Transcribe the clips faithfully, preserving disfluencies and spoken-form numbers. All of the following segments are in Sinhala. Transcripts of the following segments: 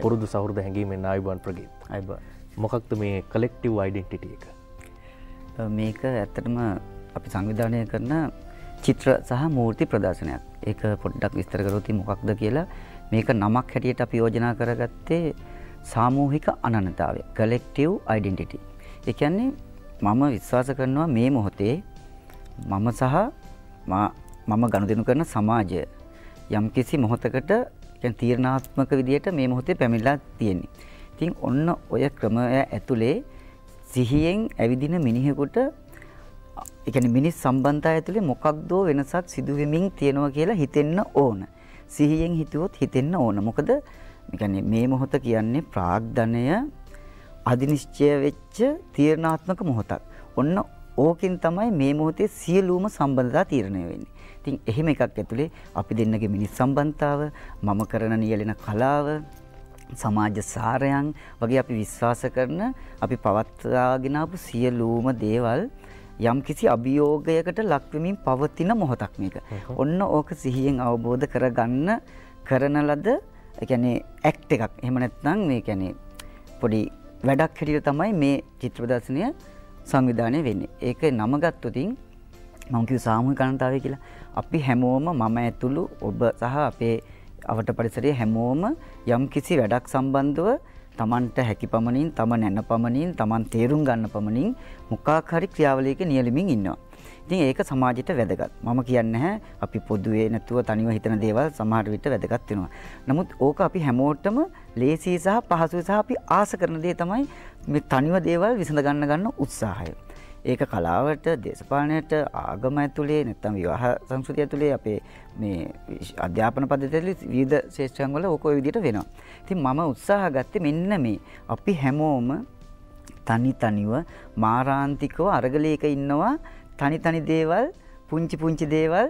පුරුදු සහෘද හැඟීමෙන් ආයුබෝවන් ප්‍රගීත්. ආයුබෝවන්. මොකක්ද මේ collective identity එක? මේක ඇත්තටම අපි සංවිධානය කරන චිත්‍ර සහ මූර්ති ප්‍රදර්ශනයක්. ඒක පොඩ්ඩක් විස්තර කරොත් මොකක්ද කියලා මේක නමක් හැටියට අපි යෝජනා කරගත්තේ සාමූහික අනන්‍යතාවය. collective identity. ඒ කියන්නේ මම විශ්වාස කරනවා මේ මොහොතේ මම සහ මම ගනුදෙනු කරන සමාජය යම්කිසි මොහොතකට කියන්නේ තීරණාත්මක විදියට මේ මොහොතේ පැමිණලා තියෙන්නේ. ඉතින් ඔන්න ඔය ක්‍රමය ඇතුලේ සිහියෙන් ඇවිදින මිනිහෙකුට ඒ කියන්නේ මිනිස් සම්බන්ධය ඇතුලේ මොකක්දෝ වෙනසක් සිදු වෙමින් තියෙනවා කියලා හිතෙන්න ඕන. සිහියෙන් හිතුවොත් හිතෙන්න ඕන. මොකද ඒ කියන්නේ මේ මොහොත කියන්නේ ප්‍රාග්ධනය අධිනිශ්චය වෙච්ච තීරණාත්මක මොහොතක්. ඔන්න ඕකෙන් තමයි මේ මොහොතේ සියලුම සම්බන්ධතා තීරණය වෙන්නේ. ඉතින් එහෙම එකක් ඇතුලේ අපි දෙන්නගේ මිනිස් සම්බන්ධතාව, මම කරන නියැලෙන කලාව, සමාජ සාරයන් වගේ අපි විශ්වාස කරන අපි පවත්වාගෙන ආපු සියලුම දේවල් යම්කිසි අභියෝගයකට ලක් වෙමින් පවතින මොහොතක් මේක. ඔන්න ඕක සිහියෙන් අවබෝධ කරගන්න කරන ලද ඒ කියන්නේ ඇක්ට් එකක්. එහෙම නැත්නම් මේ කියන්නේ පොඩි වැඩක් හැටියට තමයි මේ චිත්‍ර ප්‍රදර්ශනය සංවිධානය වෙන්නේ. ඒක නම ගත්තොතින් මම කිව්ව සාමූහික අනන්‍යතාවය කියලා. අපි හැමෝම මම ඇතුළු ඔබ සහ අපේ අවට පරිසරයේ හැමෝම යම් කිසි වැඩක් සම්බන්ධව තමන්ට හැකි පමණින්, තම නැන පමණින්, තමන් තේරුම් ගන්න පමණින් මොකක් හරි ක්‍රියාවලියක නියැලෙමින් ඉන්නවා. ඉතින් ඒක සමාජයට වැදගත්. මම කියන්නේ නැහැ අපි පොදුවේ නැතුව තනිව හිතන දේවල් සමහර විට වැදගත් වෙනවා. නමුත් ඕක අපි හැමෝටම ලේසි සහ පහසුයි සහ අපි ආස කරන දේ තමයි මේ තනිව දේවල් විසඳ ගන්න ගන්න උත්සාහය. ඒක කලාවට, දේශපාලනයට, ආගම ඇතුලේ නැත්නම් විවාහ සංස්කෘතිය ඇතුලේ අපේ මේ අධ්‍යාපන පද්ධතිය ඇතුලේ විවිධ ශේෂ්ත්‍රයන් වල ඕක ඔය විදිහට වෙනවා. ඉතින් මම උත්සාහ ගත්තේ මෙන්න මේ අපි හැමෝම තනි තනිව මාරාන්තිකව අරගලයක ඉන්නවා. තනි තනි දේවල්, පුංචි පුංචි දේවල්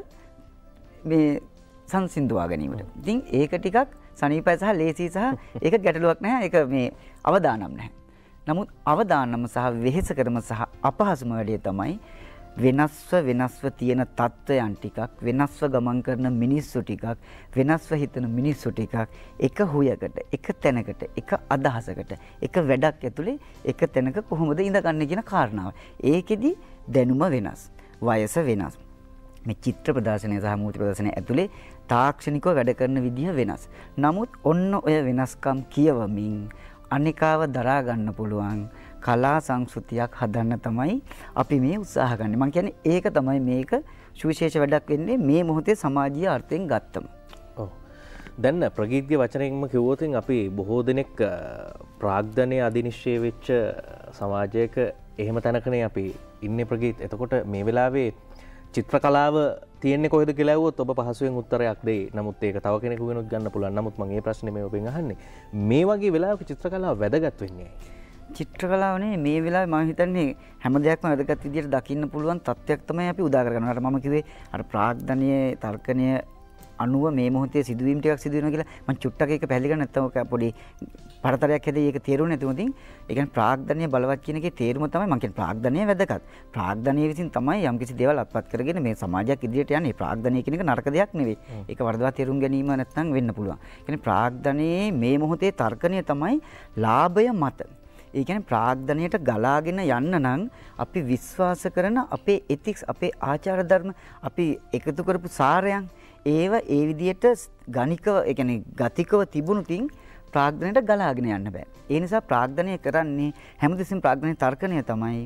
මේ සංසිඳුවා ගැනීමට. ඉතින් ඒක ටිකක් සනීපයි සහ ලේසි සහ ඒක ගැටලුවක් නැහැ. ඒක මේ අවදානම් නැහැ. නමුත් අවදානම සහ වෙහෙසකරම සහ අපහසුම වැඩේ තමයි වෙනස්ව වෙනස්ව තියෙන තත්ත්වයන් ටිකක්, වෙනස්ව ගමන් කරන මිනිස්සු ටිකක්, වෙනස්ව හිතන මිනිස්සු ටිකක් එක හුයකට, එක තැනකට, එක අදහසකට, එක වැඩක් ඇතුලේ එක තැනක කොහොමද ඉඳගන්නේ කියන කාරණාව. ඒකෙදි දැනුම වෙනස්, වයස වෙනස්. මේ චිත්‍ර ප්‍රදර්ශනය සහ මූර්ති ප්‍රදර්ශනය ඇතුලේ තාක්ෂණිකව වැඩ කරන විදිහ වෙනස්. නමුත් ඔන්න ඔය වෙනස්කම් කියවමින් අනිකාව දරා ගන්න පුළුවන් කලා සංස්කෘතියක් හදන්න තමයි අපි මේ උත්සාහ ගන්නේ. මම කියන්නේ ඒක තමයි මේක සුවිශේෂ වැඩක් වෙන්නේ මේ මොහොතේ සමාජීය අර්ථයෙන් ගත්තම. ඔව්. දැන් ප්‍රගීත්ගේ වචනයෙන්ම කිව්වොත් අපි බොහෝ දෙනෙක් ප්‍රාග්ධනයේ අධිනිශ්චය වෙච්ච සමාජයක එහෙම තැනකනේ අපි ඉන්නේ ප්‍රගීත්. එතකොට මේ වෙලාවේ චිත්‍ර කලාව තියෙන්නේ කොහෙද කියලා ඇහුවොත් ඔබ පහසුවෙන් උත්තරයක් දෙයි. නමුත් ඒක තව කෙනෙකුගෙනුත් ගන්න පුළුවන්. නමුත් මම මේ ප්‍රශ්නේ මේ ඔබෙන් අහන්නේ. මේ වගේ වෙලාවක චිත්‍ර කලාව වැදගත් වෙන්නේ ඇයි? චිත්‍ර කලාවනේ මේ වෙලාවේ මම හිතන්නේ හැම දෙයක්ම වැදගත් විදිහට දකින්න පුළුවන් තත්ත්වයක් තමයි අපි උදා කරගන්නවා. අර මම කිව්වේ අර ප්‍රාග්ධනීය තර්කණය අනුව මේ මොහොතේ සිදුවීම් ටිකක් සිදු වෙනවා කියලා මම චුට්ටක් ඒක පැහැදිලි කරන්න නැත්නම් ඔක පොඩි පරතරයක් හැදෙයි ඒක තේරුම් නැතුව ඉතින් ඒ කියන්නේ ප්‍රාග්ධනීය බලවත් කියන එකේ තේරුම තමයි මම කියන්නේ ප්‍රාග්ධනීය වැදගත්. ප්‍රාග්ධනීය විසින් තමයි යම්කිසි දේවල් අත්පත් කරගෙන මේ සමාජයක් ඉදිරියට යන්නේ. ප්‍රාග්ධනීය කියන එක නරක දෙයක් නෙවෙයි. ඒක වරදවා තේරුම් ගැනීම නැත්නම් වෙන්න පුළුවන්. ඒ කියන්නේ ප්‍රාග්ධනීයේ මේ මොහොතේ තර්කණය තමයි ලාභය මත. ඒ කියන්නේ ප්‍රාග්ධනයට ගලාගෙන යන්න නම් අපි විශ්වාස කරන අපේ එතික්ස්, අපේ ආචාර ධර්ම, අපි එකතු කරපු සාරයන් ඒව ඒ විදිහට ගණිකව ඒ කියන්නේ ගතිකව තිබුණුතින් ප්‍රාග්ධනයට ගලාගෙන යන්න බෑ. ඒ නිසා ප්‍රාග්ධනය කරන්නේ හැමතිස්සෙම ප්‍රාග්ධනයේ තර්කණය තමයි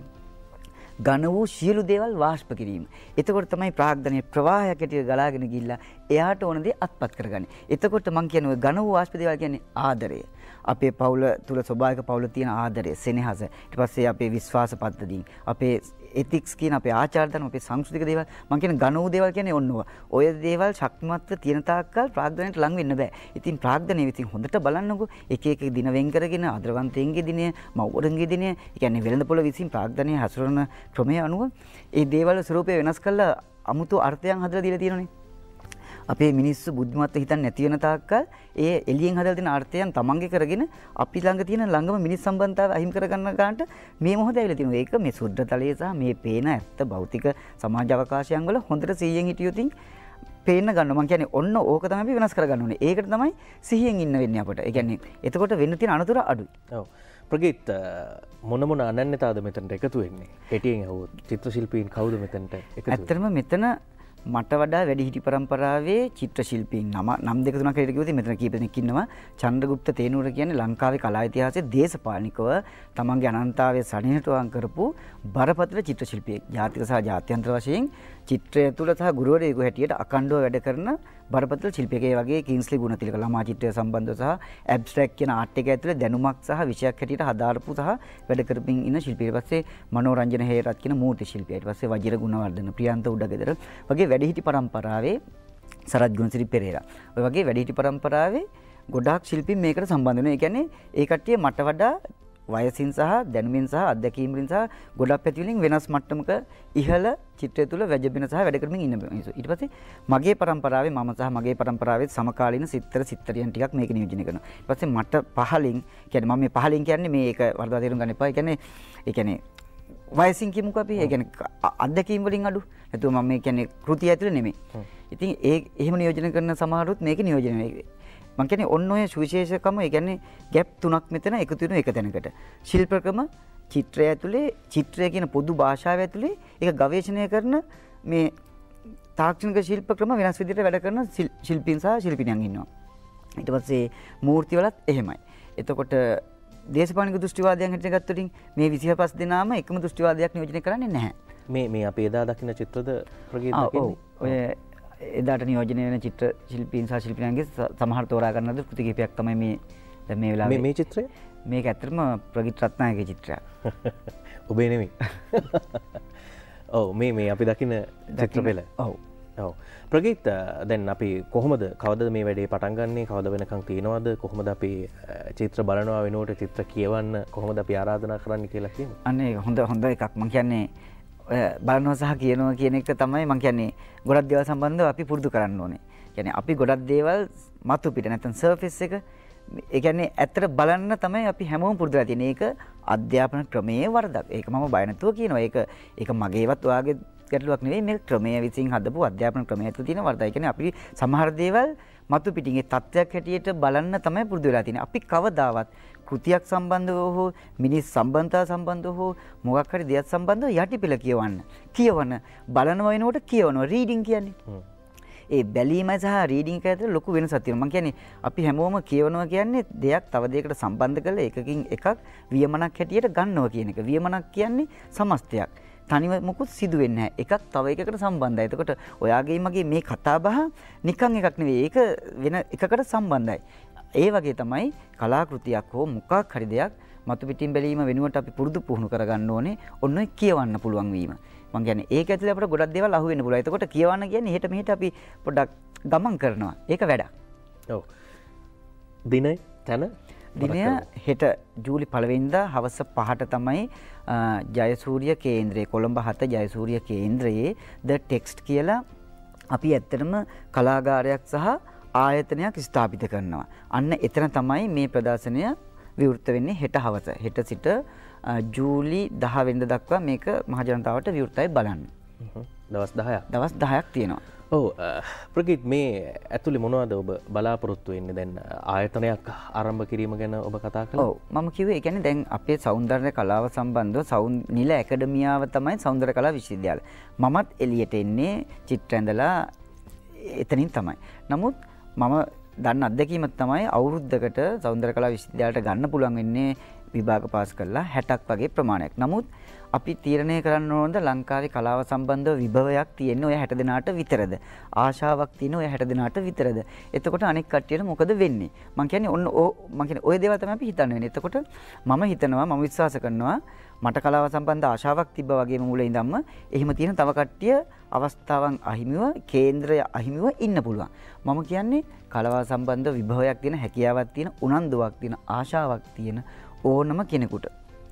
ඝන වූ සියලු දේවල් වාෂ්ප කිරීම. එතකොට තමයි ප්‍රාග්ධනයේ ප්‍රවාහයක් ඇටියට ගලාගෙන ගිහිල්ලා එයාට ඕන දේ අත්පත් කරගන්නේ. එතකොට මම කියන්නේ ඔය ඝන වූ වාෂ්ප දේවල් කියන්නේ ආදරය. අපේ පවුල තුල ස්වභාවික පවුල තියෙන ආදරය, සෙනෙහස. ඊට පස්සේ අපේ විශ්වාස පද්ධතීන්, අපේ එතික්ස් කියන අපේ ආචාර ධර්ම, අපේ සංස්කෘතික දේවල්. මම කියන්නේ ඝන වූ දේවල් කියන්නේ ඔන්න ඔය. ඔය දේවල් ශක්තිමත්ව තියෙන තාක්කල් ප්‍රාග්ධනයට ලං වෙන්න බෑ. ඉතින් ප්‍රාග්ධනය විසින් හොඳට බලන්නකෝ එක එක දින වෙන් කරගෙන ආදරවන්තයින්ගේ දිනය, මව්වරුන්ගේ දිනය, ඒ කියන්නේ වෙළඳපොළ විසින් ප්‍රාග්ධනය හසුරන ක්‍රමය අනුව ඒ දේවල් ස්වරූපය වෙනස් කරලා අමුතු අර්ථයන් හදලා දීලා තියෙනනේ. අපේ මිනිස්සු බුද්ධිමත්ව හිතන්නේ නැති වෙන තාක්කල් ඒ එළියෙන් හදලා තියෙන අර්ථයන් තමන්ගේ කරගෙන අපි ළඟ තියෙන ළඟම මිනිස් සම්බන්ධතාව අහිමි කරගන්න ගන්නට මේ මොහොතේ ඇවිල්ලා තියෙනවා. ඒක මේ සුද්ධතලයේ සහ මේ පේන ඇත්ත භෞතික සමාජ අවකාශයන් වල හොඳට සීයෙන් හිටියොතින් පේන්න ගන්න. මම කියන්නේ ඔන්න ඕක තමයි අපි වෙනස් කරගන්න ඕනේ. ඒකට තමයි සිහියෙන් ඉන්න වෙන්නේ අපට. ඒ කියන්නේ එතකොට වෙන්න තියෙන අනතුර අඩුයි. ඔව්. ප්‍රගීත් මොන මොන අනන්‍යතාවද මෙතනට එකතු වෙන්නේ? කෙටියෙන් අහුවොත් චිත්‍ර ශිල්පීන් කවුද මෙතනට එකතු වෙන්නේ? ඇත්තටම මෙතන මට වඩා වැඩිහිටි පරම්පරාවේ චිත්‍ර ශිල්පීන් නම නම් දෙක තුනක් හැටියට කිව්වොත් මෙතන කීප දෙනෙක් ඉන්නවා. චන්ද්‍රගුප්ත තේනූර කියන්නේ ලංකාවේ කලා ඉතිහාසයේ දේශපාලනිකව තමන්ගේ අනන්තතාවයේ සනිහටුවම් කරපු බරපතල චිත්‍ර ශිල්පියෙක්. ජාතික සහ ජාත්‍යන්තර වශයෙන් චිත්‍රය තුළ සහ ගුරුවරයෙකු හැටියට අඛණ්ඩව වැඩ කරන බරපතල ශිල්පියෙක්. ඒ වගේ කිංස්ලි ගුණතිලක ළමා චිත්‍රය සම්බන්ධව සහ ඇබ්ස්ට්‍රැක්ට් කියන ආර්ට් එක ඇතුළේ දැනුමක් සහ විෂයක් හැටියට හදාරපු සහ වැඩ කරමින් ඉන්න ශිල්පියෙක්. ඊට පස්සේ මනෝරංජන හේරත් කියන මූර්ති ශිල්පියා. ඊට පස්සේ වජිර ගුණවර්ධන, ප්‍රියන්ත උඩගෙදර වගේ වැඩිහිටි පරම්පරාවේ සරත් ගුණසිරි පෙරේරා. ඔය වගේ වැඩිහිටි පරම්පරාවේ ගොඩාක් ශිල්පීන් මේකට සම්බන්ධ වෙනවා. ඒ කියන්නේ ඒ කට්ටිය මට වඩා වයසින් සහ දැනුමින් සහ අත්දැකීම් වලින් සහ ගොඩක් පැති වලින් වෙනස් මට්ටමක ඉහළ චිත්‍රය තුළ වැජබෙන සහ වැඩ කරමින් ඉන්න මිනිස්සු. ඊට පස්සේ මගේ පරම්පරාවේ මම සහ මගේ පරම්පරාවේ සමකාලීන සිත්තර සිත්තරියන් ටිකක් මේක නියෝජනය කරනවා. ඊට පස්සේ මට පහලින් කියන්නේ මම මේ පහලින් කියන්නේ මේක වරදවා තේරුම් ගන්න එපා. ඒ කියන්නේ ඒ කියන්නේ වයසින් කියමුකෝ අපි. ඒ කියන්නේ අත්දැකීම් වලින් අඩු. නැතුව මම මේ කියන්නේ කෘතිය ඇතුළේ නෙමෙයි. ඉතින් ඒ එහෙම නියෝජනය කරන සමහරුත් මේක නියෝජනය වෙයි. මම කියන්නේ ඔන්න ඔය සුවිශේෂකම ඒ කියන්නේ ගැප් තුනක් මෙතන එකතු වෙන එක තැනකට. ශිල්පක්‍රම චිත්‍රය ඇතුලේ චිත්‍රය කියන පොදු භාෂාව ඇතුලේ ඒක ගවේෂණය කරන මේ තාක්ෂණික ශිල්පක්‍රම වෙනස් විදිහට වැඩ කරන ශිල්පීන් සහ ශිල්පිනියන් ඉන්නවා. ඊට පස්සේ මූර්ති වලත් එහෙමයි. එතකොට දේශපාලනික දෘෂ්ටිවාදයන් හැටියට ගත්තොත් මේ විසිපහ දෙනාම එකම දෘෂ්ටිවාදයක් නියෝජනය කරන්නේ නැහැ. මේ මේ අපි එදා දකින්න චිත්‍රද ප්‍රගීත දකින්නේ? ඔය එදාට නියෝජනය වෙන චිත්‍ර ශිල්පීන් සහ ශිල්පිනියන්ගේ සමහර තෝරා ගන්න ලද කෘති කිහිපයක් තමයි මේ දැන් මේ වෙලාවේ මේ චිත්‍රය. මේක ඇත්තටම ප්‍රගීත් රත්නායකගේ චිත්‍රයක්. ඔබේ නෙමෙයි. ඔව් මේ මේ අපි දකින්න චිත්‍ර පෙළ. ඔව්. ඔව්. ප්‍රගීත් දැන් අපි කොහොමද කවදද මේ වැඩේ පටන් ගන්නේ? කවද වෙනකන් තියෙනවද? කොහොමද අපි චිත්‍ර බලනවා වෙනුවට චිත්‍ර කියවන්න කොහොමද අපි ආරාධනා කරන්න කියලා කියමු. අනේ හොඳ හොඳ එකක්. මම කියන්නේ බලනවා සහ කියනවා කියන එක තමයි මම කියන්නේ ගොඩක් දේවල් සම්බන්ධව අපි පුරුදු කරන්න ඕනේ. කියන්නේ අපි ගොඩක් දේවල් මතු පිට නැත්නම් සර්ෆේස් එක ඒ කියන්නේ ඇත්තට බලන්න තමයි අපි හැමෝම පුරුදු වෙලා තියෙන්නේ. ඒක අධ්‍යාපන ක්‍රමයේ වරදක්. ඒක මම බය නැතුව කියනවා. ඒක ඒක මගේවත් ඔයාගේ ගැටලුවක් නෙවෙයි. මේ ක්‍රමයේ විසින් හදපු අධ්‍යාපන ක්‍රමයේ තුල තියෙන වරදයි. කියන්නේ අපි සමහර දේවල් මතු පිටින් ඒ තත්ත්වයක් හැටියට බලන්න තමයි පුරුදු වෙලා තියෙන්නේ. අපි කවදාවත් කෘතියක් සම්බන්ධව හෝ මිනිස් සම්බන්ධතා සම්බන්ධව හෝ මොකක් හරි දෙයක් සම්බන්ධව යටිපෙළ කියවන්න. කියවන බලන වෙනකොට කියවනවා. රීඩින් කියන්නේ. ඒ බැලීමයි සහ රීඩින් එක අතර ලොකු වෙනසක් තියෙනවා. මම කියන්නේ අපි හැමෝම කියවනවා කියන්නේ දෙයක් තව දෙයකට සම්බන්ධ කරලා එකකින් එකක් වියමනක් හැටියට ගන්නවා කියන එක. වියමනක් කියන්නේ සමස්තයක්. තනිව මොකුත් සිදු වෙන්නේ නැහැ. එකක් තව එකකට සම්බන්ධයි. එතකොට ඔයාගේ මගේ මේ කතා බහ නිකන් එකක් නෙවෙයි. ඒක වෙන එකකට සම්බන්ධයි. ඒ වගේ තමයි කලාකෘතියක් හෝ මොකක් හරි දෙයක් මතු පිටින් බැලීම වෙනුවට අපි පුරුදු පුහුණු කරගන්න ඕනේ. ඔන්න ඔය කියවන්න පුළුවන් වීම. මම කියන්නේ ඒක ඇතුලේ අපිට ගොඩක් දේවල් අහු වෙන්න පුළුවන්. එතකොට කියවන්න කියන්නේ එහෙට මෙහෙට අපි පොඩ්ඩක් ගමන් කරනවා. ඒක වැඩක්. ඔව්. දිනයි තන දිනය හෙට ජූලි පළවෙනිදා හවස පහට තමයි ජයසූරිය කේන්ද්‍රයේ කොළඹ හත ජයසූරිය කේන්ද්‍රයේ ද ටෙක්ස්ට් කියලා අපි ඇත්තටම කලාගාරයක් සහ ආයතනයක් ස්ථාපිත කරනවා. අන්න එතන තමයි මේ ප්‍රදර්ශනය විවෘත වෙන්නේ හෙට හවස. හෙට සිට ජූලි දහ වෙනිදා දක්වා මේක මහජනතාවට විවෘතයි බලන්න. දවස් දහයක්. දවස් දහයක් තියෙනවා. ඔව් ප්‍රගීත් මේ ඇතුලේ මොනවද ඔබ බලාපොරොත්තු වෙන්නේ? දැන් ආයතනයක් ආරම්භ කිරීම ගැන ඔබ කතා කළා. ඔව් මම කිව්වේ ඒ කියන්නේ දැන් අපේ සෞන්දර්ය කලාව සම්බන්ධව සෞන් නිල ඇකඩමියාව තමයි සෞන්දර්ය කලා විශ්වවිද්‍යාලය. මමත් එළියට එන්නේ චිත්‍ර ඇඳලා එතනින් තමයි. නමුත් මම දන්න අත්දැකීමක් තමයි අවුරුද්දකට සෞන්දර්ය කලා විශ්වවිද්‍යාලයට ගන්න පුළුවන් වෙන්නේ විභාග පාස් කරලා හැටක් වගේ ප්‍රමාණයක්. නමුත් අපි තීරණය කරන්න ඕනද ලංකාවේ කලාව සම්බන්ධව විභවයක් තියෙන්නේ ඔය හැට දෙනාට විතරද? ආශාවක් තියෙන ඔය හැට දෙනාට විතරද? එතකොට අනෙක් කට්ටියට මොකද වෙන්නේ? මම කියන්නේ ඔන්න මම කියන්නේ ඔය දේවල් තමයි අපි හිතන්න වෙන්නේ. එතකොට මම හිතනවා මම විශ්වාස කරනවා මට කලාව සම්බන්ධ ආශාවක් තිබ්බා වගේම මුලින් ඉඳන්ම එහෙම තියෙන තව කට්ටිය අවස්ථාවන් අහිමිව කේන්ද්‍රය අහිමිව ඉන්න පුළුවන්. මම කියන්නේ කලාව සම්බන්ධ විභවයක් තියෙන හැකියාවක් තියෙන උනන්දුවක් තියෙන ආශාවක් තියෙන ඕනම කෙනෙකුට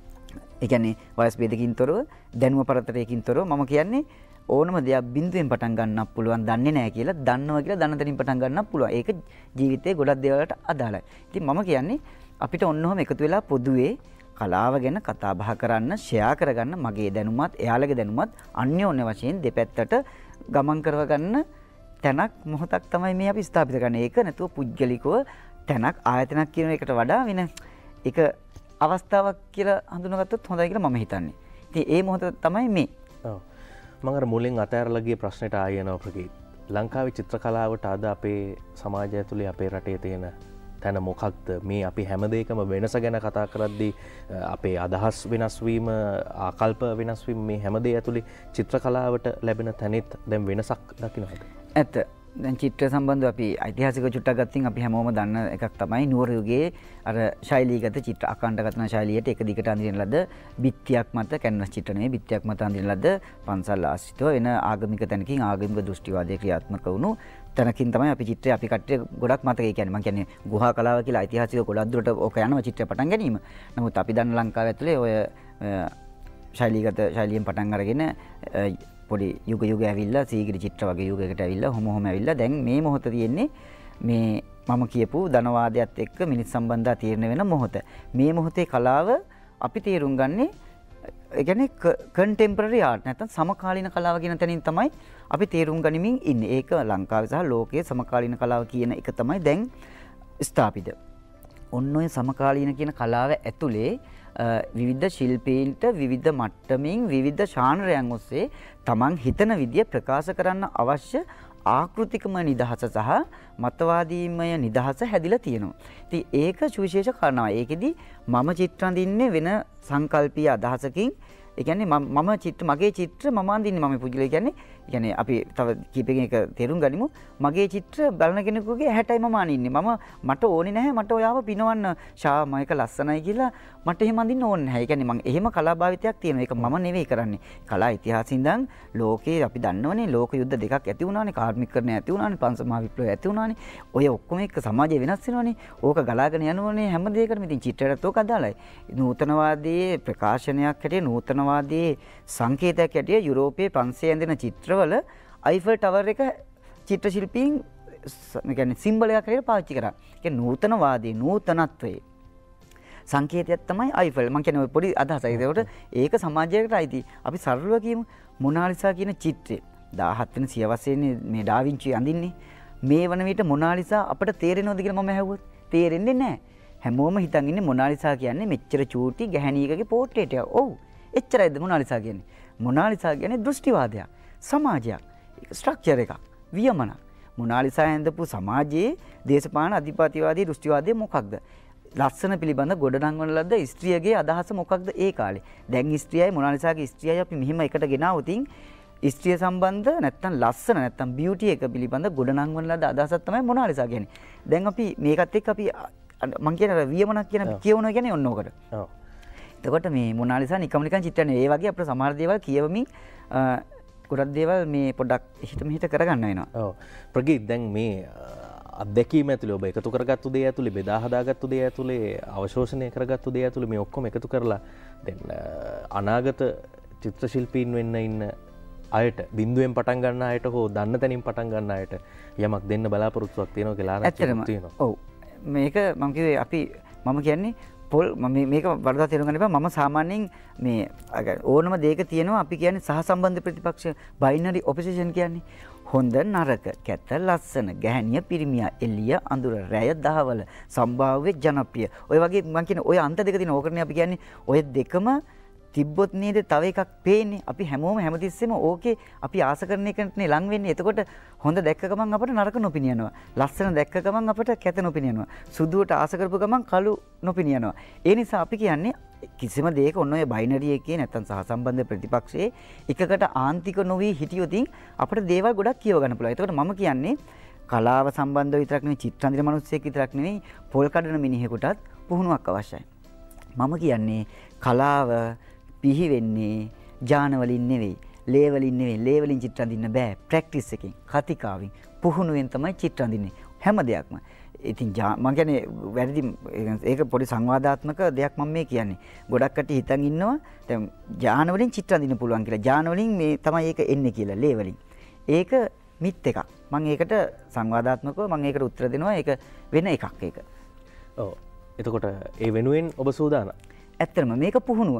ඒ කියන්නේ වයස් ભેදකින් තොරව දැනුම පරතරයකින් තොරව මම කියන්නේ ඕනම දෙයක් බිඳුවෙන් පටන් ගන්නත් පුළුවන් දන්නේ නැහැ කියලා දන්නවා කියලා දන්න තැනින් පටන් ගන්නත් පුළුවන්. ඒක ජීවිතේ ගොඩක් දේවල්ට අදාළයි. ඉතින් මම කියන්නේ අපිට ඔන්නෝම එකතු වෙලා පොදුවේ කලාව ගැන කතා බහ කරන්න, ෂෙයා කරගන්න මගේ දැනුමත් එයාලගේ දැනුමත් අන්‍යෝන්‍ය වශයෙන් දෙපැත්තට ගමන් කරව ගන්න තැනක් මොහොතක් තමයි මේ අපි ස්ථාපිත කරන්නේ. ඒක නැතුව පුද්ගලිකව තැනක් ආයතනයක් කියන එකට වඩා වෙන එක අවස්ථාවක් කියලා හඳුනාගත්තොත් හොඳයි කියලා මම හිතන්නේ. ඉතින් ඒ මොහොත තමයි මේ. ඔව්. මම අර මුලින් අතෑරලා ගිය ප්‍රශ්නෙට ආයෙ යනවා ප්‍රගීත්. ලංකාවේ චිත්‍ර කලාවට අද අපේ සමාජය ඇතුලේ අපේ රටේ තියෙන තැන මොකක්ද? මේ අපි හැම දෙයකම වෙනස ගැන කතා කරද්දී අපේ අදහස් වෙනස් වීම, ආකල්ප වෙනස් වීම මේ හැම දෙය ඇතුලේ චිත්‍ර කලාවට ලැබෙන තැනෙත් දැන් වෙනසක් දකින්නවද? ඇත්ත. දැන් චිත්‍ර සම්බන්ධව අපි ඓතිහාසික චුට්ටක් ගත්තින් අපි හැමෝම දන්න එකක් තමයි නුවර යුගයේ අර ශෛලීගත චිත්‍ර අඛණ්ඩගතන ශෛලියට එක දිගට අඳින ලද බිත්තියක් මත කැන්වස් චිත්‍ර නෙවෙයි බිත්තියක් මත අඳින ලද පන්සල් ආශ්‍රිතව වෙන ආගමික තැනකින් ආගමික දෘෂ්ටිවාදයේ ක්‍රියාත්මක වුණු තැනකින් තමයි අපි චිත්‍රය අපි කට්ටිය ගොඩක් මතකයි කියන්නේ. මම කියන්නේ ගුහා කලාව කියලා ඓතිහාසික ගොඩක් දුරට ඕක යනවා චිත්‍රය පටන් ගැනීම. නමුත් අපි දන්න ලංකාව ඇතුලේ ඔය ශෛලීගත ශෛලියෙන් පටන් අරගෙන පොඩි යුග යුග ඇවිල්ලා සීගිරි චිත්‍ර වගේ යුගයකට ඇවිල්ලා හොම හොම ඇවිල්ලා දැන් මේ මොහොත තියෙන්නේ මේ මම කියපු ධනවාදයත් එක්ක මිනිස් සම්බන්ධතා තීරණය වෙන මොහොත. මේ මොහොතේ කලාව අපි තේරුම් ගන්නේ ඒ කියන්නේ කන්ටෙම්පරරි ආර්ට් නැත්නම් සමකාලීන කලාව කියන තැනින් තමයි අපි තේරුම් ගනිමින් ඉන්නේ. ඒක ලංකාවේ සහ ලෝකයේ සමකාලීන කලාව කියන එක තමයි දැන් ස්ථාපිත. ඔන්න ඔය සමකාලීන කියන කලාව ඇතුලේ විවිධ ශිල්පීන්ට විවිධ මට්ටමින් විවිධ ශානරයන් ඔස්සේ තමන් හිතන විදිය ප්‍රකාශ කරන්න අවශ්‍ය ආකෘතිකමය නිදහස සහ මතවාදීමය නිදහස හැදිලා තියෙනවා. ඉතින් ඒක සුවිශේෂ කාරණාවක්. ඒකෙදි මම චිත්‍ර අඳින්නේ වෙන සංකල්පීය අදහසකින්. ඒ කියන්නේ මම චිත්‍ර මගේ චිත්‍ර මම අඳින්නේ මම පුජ්‍යලේ කියන්නේ. ඒ කියන්නේ අපි තව කීපකින් එක තේරුම් ගනිමු. මගේ චිත්‍ර බලන කෙනෙකුගේ ඇහැටයි මම අඳින්නේ. මම මට ඕනේ නැහැ මට ඔයාව පිනවන්න ශා මයික ලස්සනයි කියලා මට එහෙම අඳින්න ඕනේ නැහැ. ඒ කියන්නේ මම එහෙම කලාභාවිතයක් තියෙනවා. ඒක මම නෙවෙයි කරන්නේ. කලා ඉතිහාසයෙන් ඉඳන් ලෝකේ අපි දන්නවනේ ලෝක යුද්ධ දෙකක් ඇති වුණානේ. කාර්මිකකරණය ඇති වුණානේ. පංච මහා විප්ලවය ඇති වුණානේ. ඔය ඔක්කොම එක්ක සමාජය වෙනස් වෙනවනේ. ඕක ගලාගෙන යනවනේ හැම දෙයකටම. ඉතින් චිත්‍රයටත් ඕක අදාළයි. නූතනවාදයේ ප්‍රකාශනයක් හැටියට නූතනවාදයේ සංකේතයක් හැටියට යුරෝපයේ පන්සේ ඇඳෙන චිත්‍රවල අයිෆල් ටවර් එක චිත්‍ර ශිල්පීන් ඒ කියන්නේ සිම්බල් එකක් හැටියට පාවිච්චි කරා. ඒ කියන්නේ නූතනවාදී නූතනත්වයේ සංකේතයක් තමයි අයිෆල්. මම කියන්නේ ඔය පොඩි අදහසයි. ඒකට ඒක සමාජයකට අයිති. අපි සරලව කියමු මොනාලිසා කියන චිත්‍රය දාහත් වෙනි සියවසේනේ මේ ඩා වින්චි අඳින්නේ. මේ වන විට මොනාලිසා අපිට තේරෙනවද කියලා මම ඇහුවොත් තේරෙන්නේ නැහැ. හැමෝම හිතන් ඉන්නේ මොනාලිසා කියන්නේ මෙච්චර චූටි ගැහණියකගේ පෝට්‍රේට් එකක්. ඔව්. එච්චරයිද මොනාලිසා කියන්නේ? මොනාලිසා කියන්නේ දෘෂ්ටිවාදයක්, සමාජයක්, ස්ට්‍රක්චර් එකක්, වියමනක්. මොනාලිසා ඇඳපු සමාජයේ දේශපාලන අධිපතිවාදී දෘෂ්ටිවාදය මොකක්ද? ලස්සන පිළිබඳ ගොඩනංවන ලද්ද ස්ත්‍රියගේ අදහස මොකක්ද ඒ කාලේ? දැන් ස්ත්‍රියයි මොනාලිසාගේ ස්ත්‍රියයි අපි මෙහිම එකට ගෙනාවුතින් ස්ත්‍රිය සම්බන්ධ නැත්තම් ලස්සන නැත්තම් බියුටි එක පිළිබඳ ගොඩනංවන ලද්ද අදහසක් තමයි මොනාලිසා කියන්නේ. දැන් අපි මේකත් එක්ක අපි මං කියන වියමනක් කියන කියවනවා කියන්නේ ඔන්න ඕකට. ඔව්. එතකොට මේ මොනාලිසා නිකම් නිකන් චිත්‍රනේ. ඒ වගේ අපිට සමහර දේවල් කියවමින් ගොඩක් දේවල් මේ පොඩ්ඩක් හිත මෙහිත කරගන්න වෙනවා. ඔව්. ප්‍රගීත් දැන් මේ අත්දැකීම ඇතුලේ ඔබ එකතු කරගත්තු දේ ඇතුලේ බෙදා හදාගත්තු දේ ඇතුලේ අවශෝෂණය කරගත්තු දේ ඇතුලේ මේ ඔක්කොම එකතු කරලා දැන් අනාගත චිත්‍ර ශිල්පීන් වෙන්න ඉන්න අයට බිඳුවෙන් පටන් ගන්න අයට හෝ දන්න තැනින් පටන් ගන්න අයට යමක් දෙන්න බලාපොරොත්තුවක් තියෙනවා කියලා ආරංචියක් තියෙනවා. ඔව්. මේක මම කිව්වේ අපි මම කියන්නේ පොල් මේක වරදා තේරුම් ගන්න එපා. මම සාමාන්‍යයෙන් මේ ඕනම දෙයක තියෙනවා අපි කියන්නේ සහසම්බන්ධ ප්‍රතිපක්ෂ බයිනරි ඔපොසිෂන් කියන්නේ. හොඳ නරක කැත ලස්සන ගැහණිය පිරිමියා එළිය අඳුර රැය දහවල සම්භාව්‍ය ජනප්‍රිය. ඔය වගේ මම කියන්නේ ඔය අන්ත දෙක තියෙන ඕකනේ අපි කියන්නේ ඔය දෙකම තිබ්බොත් නේද තව එකක් පේන්නේ. අපි හැමෝම හැමතිස්සෙම ඕකේ අපි ආස කරන එකනේ ලං වෙන්නේ. එතකොට හොඳ දැක්ක ගමන් අපට නරක නොපිනියනවා. ලස්සන දැක්ක ගමන් අපට කැත නොපිනියනවා. සුදුවට ආස කරපු ගමන් කළු නොපිනියනවා. ඒ නිසා අපි කියන්නේ කිසිම දෙයක ඔන්න ඔය බයිනරි එකේ නැත්තම් සහසම්බන්ධ ප්‍රතිපක්ෂයේ එකකට ආන්තික නොවි හිටියොතින් අපිට දේවල් ගොඩක් කියව ගන්න පුළුවන්. එතකොට මම කියන්නේ කලාව සම්බන්ධව විතරක් නෙවෙයි චිත්‍ර අඳින මිනිස්සෙක් විතරක් නෙවෙයි පොල් කඩන මිනිහෙකුටත් පුහුණුවක් අවශ්‍යයි. මම කියන්නේ කලාව පිහි වෙන්නේ ජාන වලින් නෙවෙයි, ලේ වලින් නෙවෙයි. ලේ වලින් චිත්‍ර අඳින්න බෑ. ප්‍රැක්ටිස් එකෙන්, කතිකාවෙන්, පුහුණුවෙන් තමයි චිත්‍ර අඳින්නේ හැම දෙයක්ම. ඉතින් මම කියන්නේ වැරදි ඒක පොඩි සංවාදාත්මක දෙයක් මම මේ කියන්නේ. ගොඩක් කටි හිතන් ඉන්නවා දැන් ජාන වලින් චිත්‍ර අඳින්න පුළුවන් කියලා. ජාන වලින් මේ තමයි ඒක එන්නේ කියලා ලේ වලින්. ඒක මිත් එකක්. මම ඒකට සංවාදාත්මකව මම ඒකට උත්තර දෙනවා. ඒක වෙන එකක් ඒක. ඔව්. එතකොට ඒ වෙනුවෙන් ඔබ සූදානම්. ඇත්තටම මේක පුහුණුව.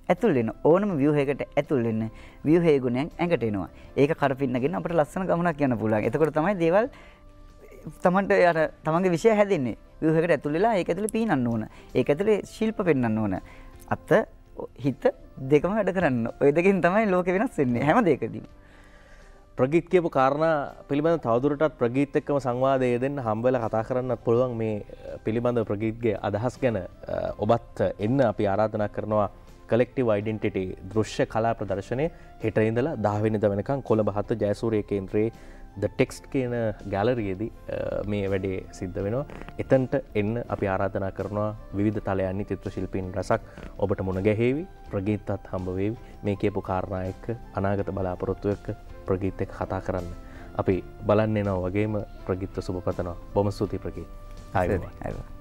ඇතුල් වෙන ඕනම ව්‍යුහයකට ඇතුල් වෙන්න ව්‍යුහයේ ගුණයන් ඇඟට එනවා. ඒක කරපින්නගෙන අපිට ලස්සන ගමනක් යන්න පුළුවන්. එතකොට තමයි දේවල් තමන්ට අර තමන්ගේ විෂය හැදෙන්නේ. ව්‍යුහයකට ඇතුල් වෙලා ඒක ඇතුලේ පීනන්න ඕන. ඒක ඇතුලේ ශිල්ප පෙන්වන්න ඕන. අත හිත දෙකම වැඩ කරන්න. ඔය දෙකෙන් තමයි ලෝකෙ වෙනස් වෙන්නේ හැම දෙයකදීම. ප්‍රගීත් කියපු කාරණා පිළිබඳ තවදුරටත් ප්‍රගීත් එක්කම සංවාදය දෙන්න හම්බවෙලා කතා කරන්නත් පුළුවන් මේ පිළිබඳ ප්‍රගීත්ගේ අදහස් ගැන ඔබත් එන්න අපි ආරාධනා කරනවා Cllective Identiti දෘශ්‍ය කලා ප්‍රදර්ශනය හෙට ඉඳලා දහ වෙනිදා වෙනකන් කොළඹ හත ජයසූරිය කේන්ද්‍රයේ The Text කියන ගැලරියේදී මේ වැඩේ සිද්ධ වෙනවා. එතනට එන්න අපි ආරාධනා කරනවා විවිධ තලයන්හි චිත්‍ර ශිල්පීන් රසක් ඔබට මුණ ගැහෙවි. ප්‍රගීත්ත් හම්බ වේවි. මේ කියපු කාරණා එක්ක අනාගත බලාපොරොත්තු එක්ක ප්‍රගීත් එක්ක කතා කරන්න. අපි බලන්න එනවා වගේම ප්‍රගීත්ව සුබ පතනවා. බොහොම ස්තුතියි ප්‍රගීත්. ආයුබෝවන්.